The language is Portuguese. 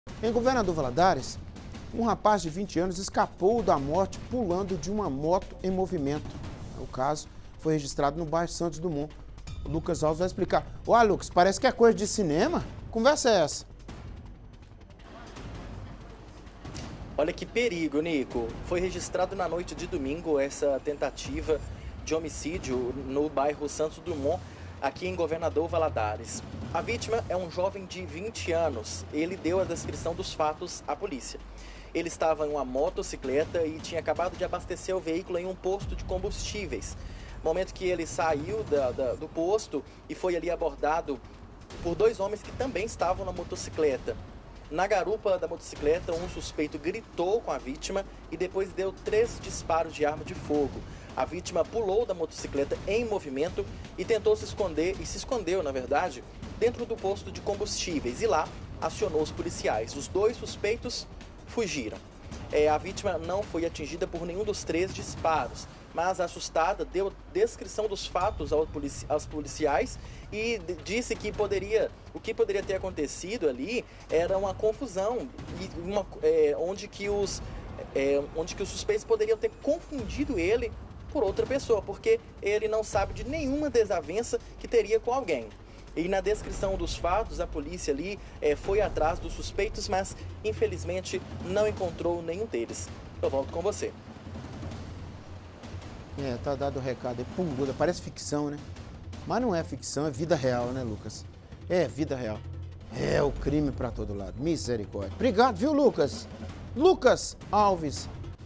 Em Governador Valadares, um rapaz de 20 anos escapou da morte pulando de uma moto em movimento. O caso foi registrado no bairro Santos Dumont. O Lucas Alves vai explicar. Olha, Lucas, parece que é coisa de cinema. Que conversa é essa? Olha que perigo, Nico. Foi registrado na noite de domingo essa tentativa de homicídio no bairro Santos Dumont, aqui em Governador Valadares. A vítima é um jovem de 20 anos. Ele deu a descrição dos fatos à polícia. Ele estava em uma motocicleta e tinha acabado de abastecer o veículo em um posto de combustíveis. No momento que ele saiu do posto e foi ali abordado por dois homens que também estavam na motocicleta. Na garupa da motocicleta, um suspeito gritou com a vítima e depois deu 3 disparos de arma de fogo. A vítima pulou da motocicleta em movimento e tentou se esconder, e se escondeu, na verdade, dentro do posto de combustíveis. E lá acionou os policiais. Os 2 suspeitos fugiram. A vítima não foi atingida por nenhum dos 3 disparos, mas assustada deu descrição dos fatos aos policiais e disse que o que poderia ter acontecido ali era uma confusão onde que os suspeitos poderiam ter confundido ele por outra pessoa, porque ele não sabe de nenhuma desavença que teria com alguém. E na descrição dos fatos, a polícia ali foi atrás dos suspeitos, mas infelizmente não encontrou nenhum deles. Eu volto com você. Tá dado o recado aí. Pum, parece ficção, né? Mas não é ficção, é vida real, né, Lucas? É vida real. É o crime pra todo lado. Misericórdia. Obrigado, viu, Lucas? Lucas Alves.